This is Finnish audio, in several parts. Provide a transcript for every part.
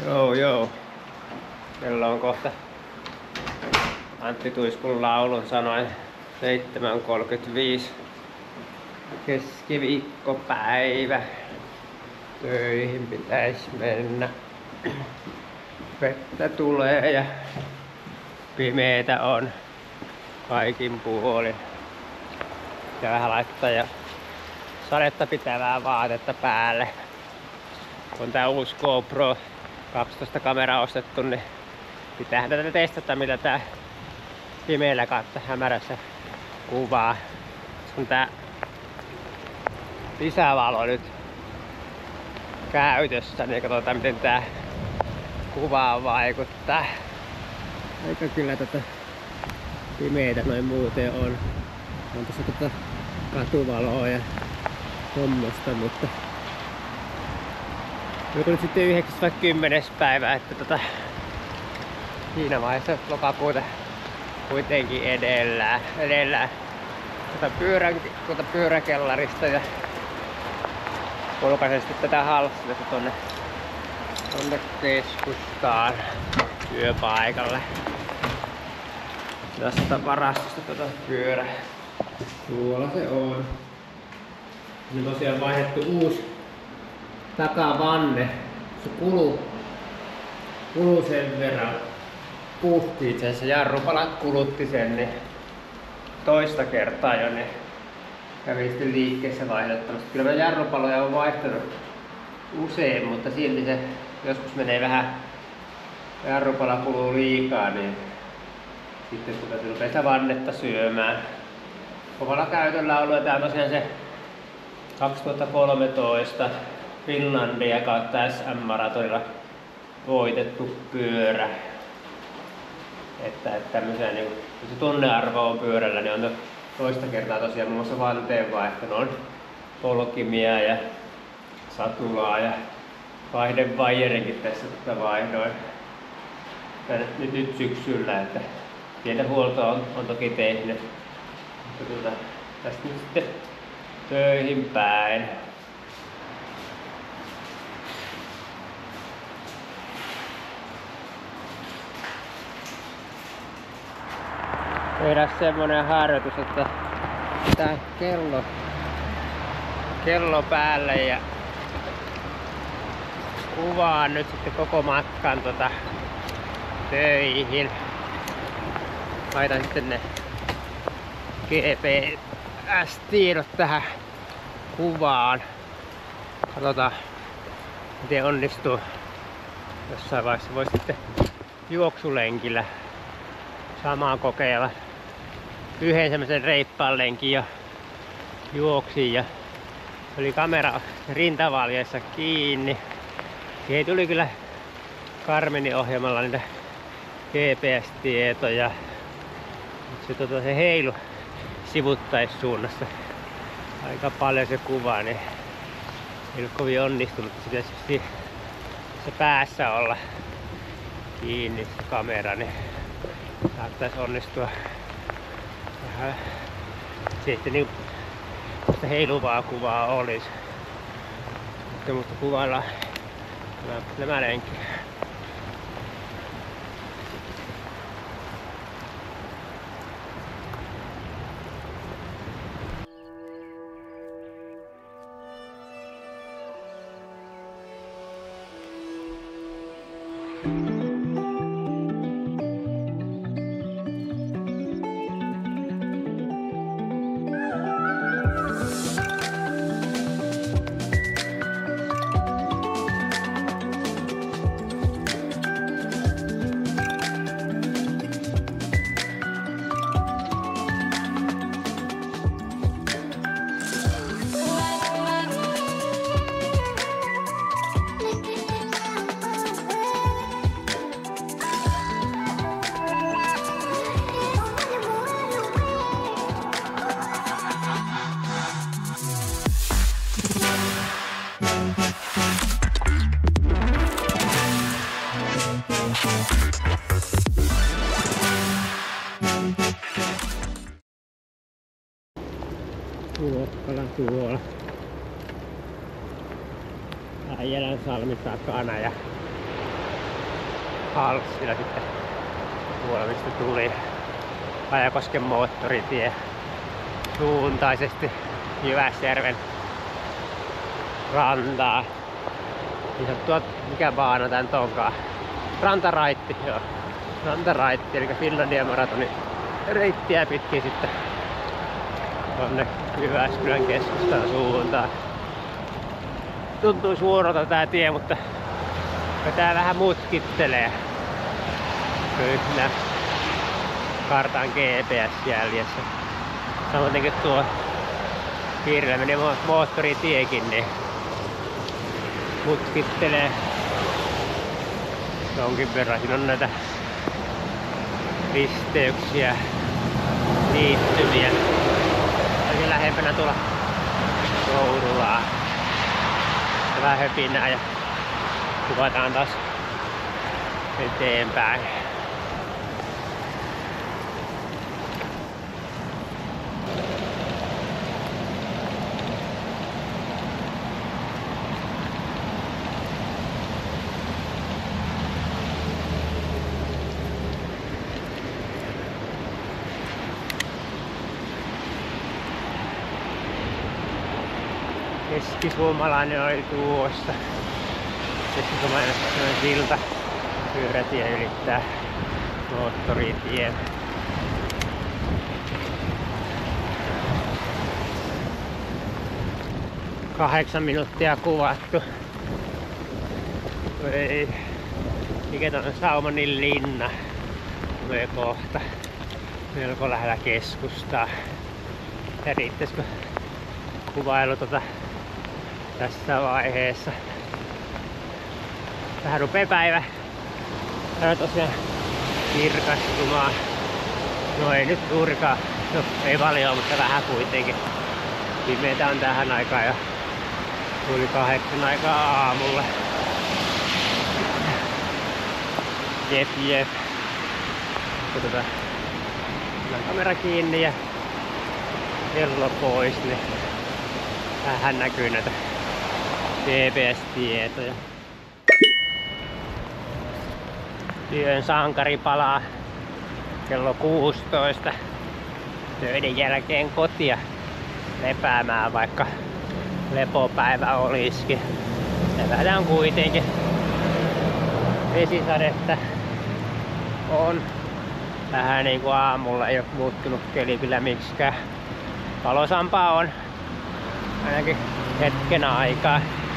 Joo. Kello on kohta Antti Tuiskun laulun sanoin 7:35. Keskiviikkopäivä. Töihin pitäis mennä. Vettä tulee ja pimeetä on kaikin puolin. Pitää vähän laittaa ja sadetta pitävää vaatetta päälle. On tää uusi GoPro 12 kamera ostettu, niin pitäähän tätä testata, mitä tää pimeällä kautta hämärässä kuvaa. On tää lisävalo nyt käytössä, niin katsotaan miten tää kuvaan vaikuttaa. Aika kyllä tätä pimeitä noin muuten on. On tässä katuvaloa ja tommosta, mutta joku nyt sitten 9. vai 10. päivä, että siinä vaiheessa lokakuuta kuitenkin edellään. Pyöräkellarista ja polkaisen sitten tätä halssista tonne keskustaan työpaikalle. Tästä varastosta pyörä. Tuolla se on. Nyt on tosiaan vaihdettu uusi takavanne. Se kulu sen verran. Puhti itse asiassa, jarrupalat kulutti sen, niin toista kertaa jo ne kävi sitten liikkeessä vaihdottamassa. Kyllä mä jarrupaloja on vaihtanut usein, mutta silti se joskus menee vähän, jarrupala kuluu liikaa, niin sitten se rupeaa sitä vannetta syömään. Kovalla käytöllä on ollut, tää on tosiaan se 2013 Finlandia kautta SM-maratonilla voitettu pyörä. Että tämmöisen niin se tunnearvo on pyörällä, niin on toista kertaa tosiaan muun muassa vanteen vaihtanut. On polkimia ja satulaa ja vaihdevaijerinkin tässä vaihdoin. Nyt syksyllä, että pientä huoltoa on toki tehnyt. Mutta tästä nyt sitten töihin päin. Tehdään semmonen harjoitus, että tää kello päälle ja kuvaan nyt sitten koko matkan töihin. Laitan sitten ne GPS-tiedot tähän kuvaan. Katsotaan miten onnistuu. Jossain vaiheessa voi sitten juoksulenkillä samaan kokeilla. Yhden semmosen reippaan lenkin jo juoksin ja oli kamera rintavaljeessa kiinni. Siihen tuli kyllä Garminin ohjelmalla niitä GPS-tietoja. Se heilu sivuttaissuunnassa aika paljon se kuva, niin ei ollut kovin onnistunut. Se pitäisi se päässä olla kiinni se kamera, niin saattaisi onnistua vähän sitten niin heiluvaa kuvaa olisi. Mutta kuvaillaan nämä lenkki. Kuokkalan tuolla. Äijälän salmi takana ja halssilla sitten tuolla, mistä tuli Pajakosken moottoritie suuntaisesti Jyväsjärven rantaa. Niin sanottua, mikä baana tän onkaan? Rantaraitti, joo. Rantaraitti, eli Finlandia maratonin reittiä pitkin sitten tonne Jyväskylän keskustan suuntaan. Tuntuu suoralta tää tie, mutta tää vähän mutkittelee. Kyllä kartan GPS-jäljessä. Samoin kuin tuo vierellä menee moottoritiekin, niin mutkittelee jonkin verran. Siinä on näitä risteyksiä, liittymiä. Olisi lähempänä tuolla Kourulaa. Vähän höpinää ja kuvataan taas eteenpäin. Keskisuomalainen oli tuossa. Keskisuomalainen silta. Pyörätie ylittää moottoritien. Kahdeksan minuuttia kuvattu. Ei. Mikä ton Saumonin linna? Tulee kohta. Melko lähellä keskustaa. Ja riittäisikö kuvailu tässä vaiheessa? Vähän rupee päivä tosiaan kirkastumaan. No ei nyt juurikaan, no ei paljon, mutta vähän kuitenkin. Pimeetä on tähän aikaan ja tuli 8 aikaa aamulla. Jep. Otetaan kamera kiinni ja kello pois, niin vähän näkyy näitä GPS-tietoja. Työn sankari palaa kello 16 töiden jälkeen kotia lepäämään, vaikka lepopäivä olisikin. Levätään kuitenkin. Vesisadetta on. Vähän niinku aamulla ei oo muuttunut keli kyllä miksikään. Valosampaa on ainakin hetken aikaa.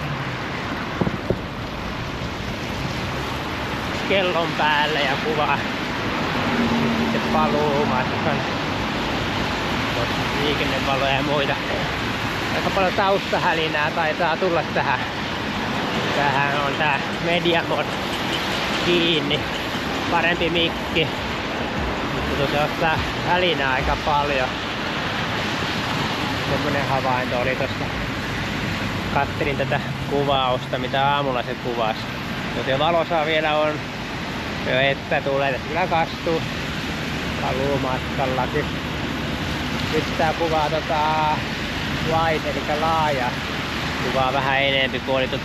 Kellon päälle ja kuvaa sitten paluumatkan. Liikennevaloja ja muita. Aika paljon taustahälinää taitaa tulla tähän. Tähän on tää Mediamod kiinni. Parempi mikki. Mutta tuossa ottaa hälinää aika paljon. Semmonen havainto oli tossa. Kattelin tätä kuvausta, mitä aamulla se kuvasi. Joten valosaa vielä on. Jo että tulee, tässä kyllä kastuu paluumatkallakin. Nyt tää kuvaa wide, eli laaja. Kuvaa vähän enempi, kun oli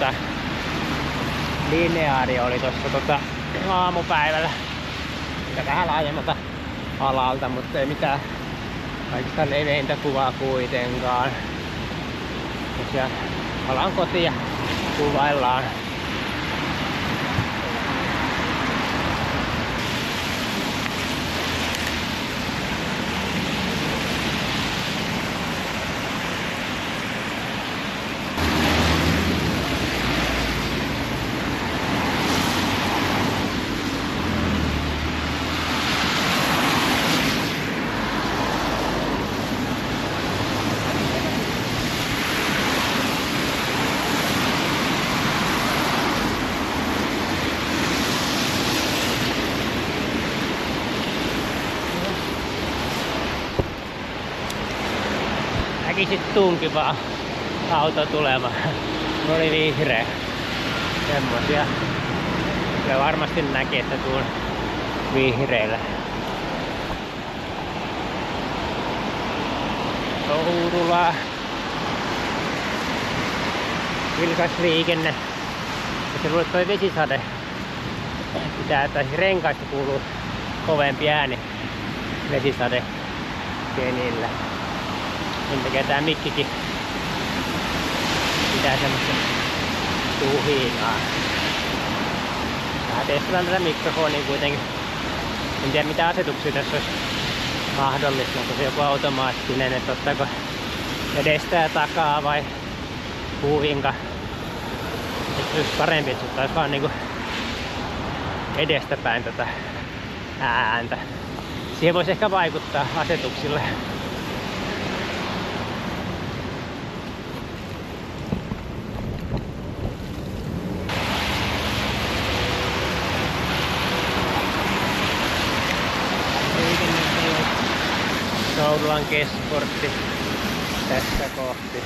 lineaari oli tossa aamupäivällä. Mikä vähän laajemmalta alalta, mutta ei mitään kaikista leveintä kuvaa kuitenkaan. Tosiaan palaan kotiin ja kuvaillaan. Sit tunkiva auto tulemaan. Oli vihreä. Semmosia. Kyllä varmasti näki, että tuun vihreillä. Kourula. Vilkas liikenne. Ja se luulee toi vesisade renkaista kuuluu kovempi ääni vesisade kenillä. Sen takia tää mikkikin pitää semmoista tuhinaa. Vähän testataan tätä mikrofonia kuitenkin. En tiedä mitä asetuksia tässä olisi mahdollista. Onko se joku automaattinen, että ottaako edestä ja takaa vai puuhinka. Että olisi parempi, että ottaisi vaan niinku edestäpäin tätä ääntä. Siihen voisi ehkä vaikuttaa asetuksille. Soudulan Kesportti tästä kohti.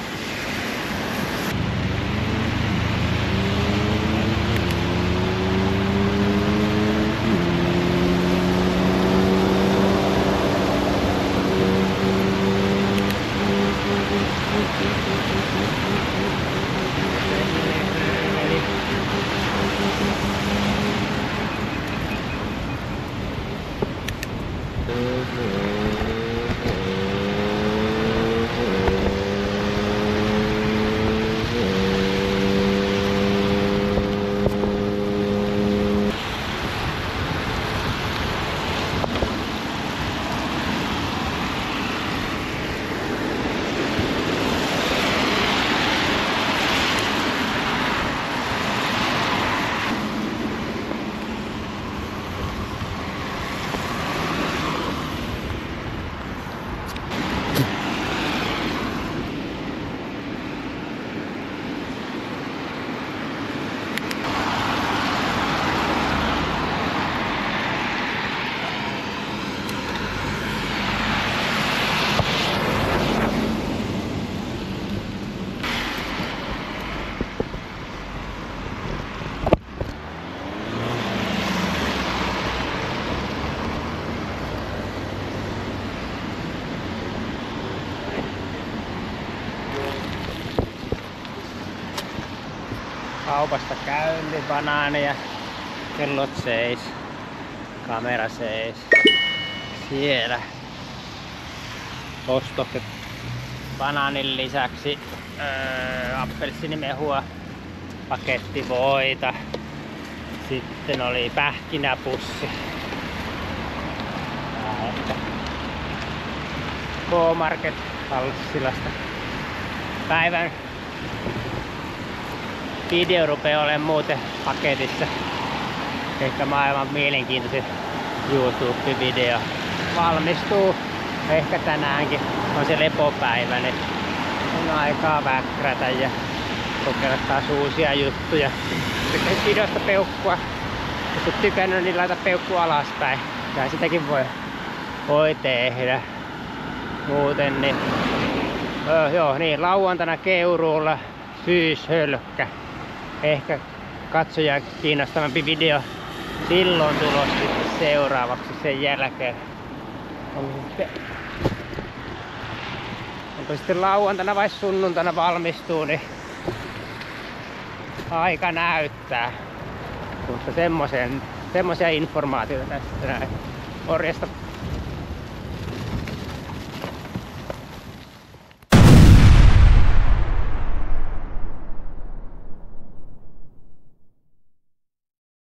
Kaupasta käynti, banaaneja, kellot seis, kamera seis. Siellä ostokset banaanin lisäksi appelsiinimehua, pakettivoita, sitten oli pähkinäpussi. K-Market Halssilasta. Päivän video rupeaa olemaan muuten paketissa. Ehkä maailman mielenkiintoisin YouTube-video. Valmistuu ehkä tänäänkin. On se lepopäivä, niin on aikaa väkrätä ja kokeilla taas uusia juttuja. Tykkäsit videosta peukkua. Jos et tykännyt, niin laita peukku alaspäin. Ja sitäkin voi tehdä. Muuten niin. Joo, niin lauantaina Keuruulla syyshölkkä. Ehkä katsoja kiinnostavampi video silloin tulos sitten seuraavaksi sen jälkeen. Onko sitten lauantaina vai sunnuntaina valmistuu, niin aika näyttää. Mutta semmoisia informaatioita tästä näin. Morjesta.